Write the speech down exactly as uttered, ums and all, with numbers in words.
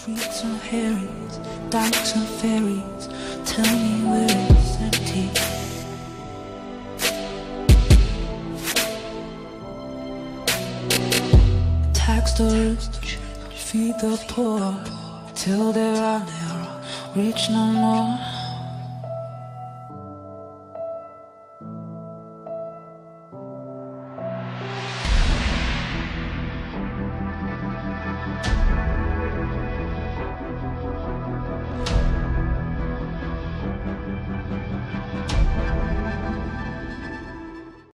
Freaks and herrings, dykes and ferries, tell me where it's empty. Tax the rich, feed the poor, till there are no rich no more.